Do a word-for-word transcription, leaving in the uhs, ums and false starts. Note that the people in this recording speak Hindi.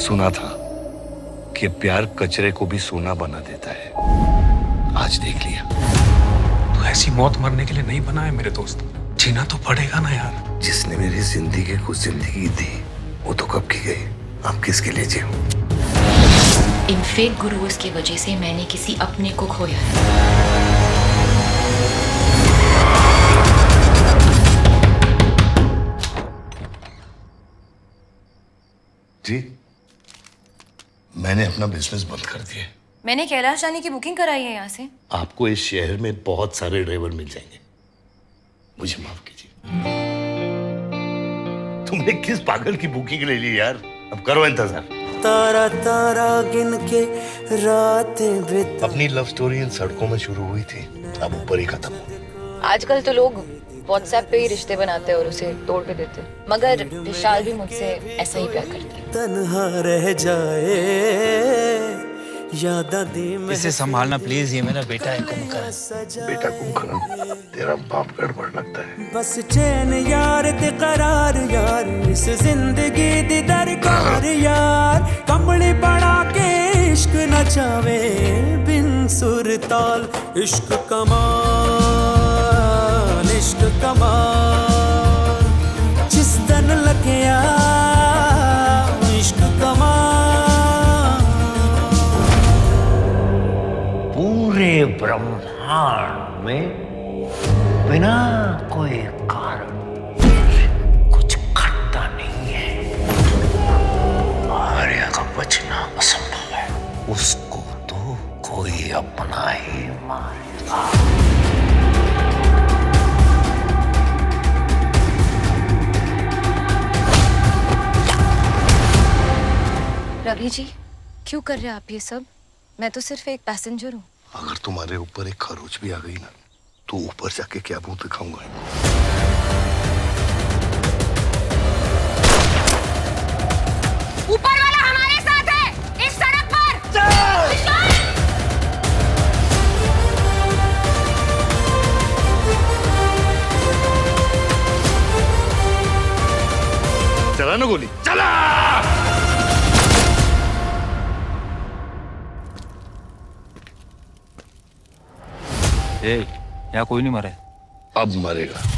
सुना था कि प्यार कचरे को भी सोना बना देता है। आज देख लिया। तो ऐसी मौत मरने के लिए नहीं बना है मेरे दोस्त, जीना तो पड़ेगा ना यार। जिसने मेरी जिंदगी को जिंदगी दी वो तो कब की गई, आप किसके लिए जियो? इन फेक गुरुओं की वजह से मैंने किसी अपने को खोया है। जी, मैंने अपना बिजनेस बंद कर दिया। मैंने कैलाश जाने की बुकिंग कराई है यहाँ से। आपको इस शहर में बहुत सारे ड्राइवर मिल जाएंगे, मुझे माफ कीजिए। तुमने किस पागल की बुकिंग ले ली यार? अब करो इंतजार। तारा तारा गिन के रातें बिता। अपनी लव स्टोरी इन सड़कों में शुरू हुई थी, अब ऊपर ही खत्म हो। आजकल तो लोग व्हाट्सएप पे ही रिश्ते बनाते हैं और उसे तोड़ भी देते हैं, मगर विशाल भी मुझसे ऐसा ही प्यार करती है। तन्हा रह जाए यादा दी में। इसे संभालना प्लीज, ये मेरा बेटा है कुंभकर्ण। बेटा कुंभकर्ण? तेरा बाप गड़बड़ लगता है। बस चैन यार ते करार यार, इस जिंदगी दी दरकार यार। कमली बना के इश्क नचावे बिन सुर ताल। इश्क कमाल, इश्क कमाल, जिस दिन लगिया इश्क कमाल। पूरे ब्रह्मांड में बिना कोई कारण कुछ घटता नहीं है। आर्या का बचना असंभव है, उसको तो कोई अपना ही मारेगा। रवि जी, क्यों कर रहे हैं आप ये सब? मैं तो सिर्फ एक पैसेंजर हूँ। अगर तुम्हारे ऊपर एक खरोच भी आ गई ना, तो ऊपर जाके क्या मुंह दिखाऊंगा? ऊपर वाला हमारे साथ है, इस सड़क पर। चला ना गोली, चला। ए, यहाँ कोई नहीं मरे। अब मरेगा।